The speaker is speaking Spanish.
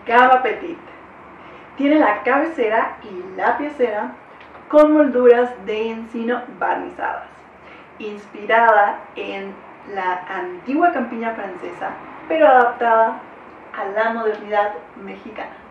Cama Petit. Tiene la cabecera y la piecera con molduras de encino barnizadas, inspirada en la antigua campiña francesa, pero adaptada a la modernidad mexicana.